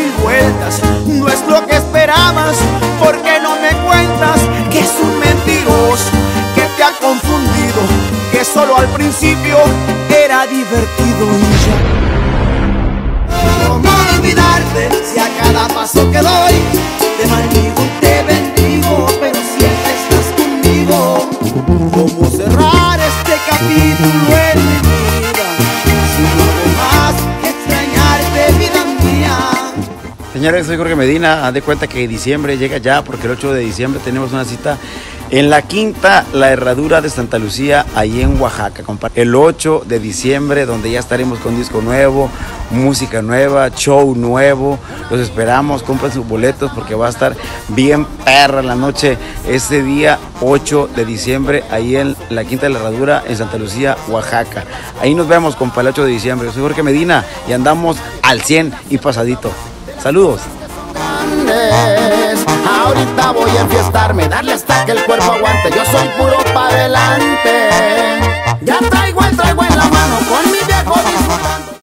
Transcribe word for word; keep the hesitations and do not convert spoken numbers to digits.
mil vueltas. No es lo que esperabas, ¿por qué no me cuentas que es un mentiroso, que te ha confundido, que solo al principio era divertido y ya? ¿Cómo olvidarte si a cada paso que doy te maldigo y te bendigo, pero siempre estás conmigo? ¿Cómo cerrar este capítulo en mi vida si no hago más que extrañarte, vida mía? Señores, soy Jorge Medina. Haz de cuenta que diciembre llega ya, porque el ocho de diciembre tenemos una cita en la Quinta La Herradura de Santa Lucía, ahí en Oaxaca, compadre. El ocho de diciembre, donde ya estaremos con disco nuevo, música nueva, show nuevo. Los esperamos, compren sus boletos porque va a estar bien perra la noche ese día ocho de diciembre, ahí en la Quinta de la Herradura, en Santa Lucía, Oaxaca. Ahí nos vemos, compa, el ocho de diciembre. Yo soy Jorge Medina y andamos al cien y pasadito. Saludos. Ahorita voy a enfiestarme, darle hasta que el cuerpo aguante. Yo soy puro para adelante. Ya está.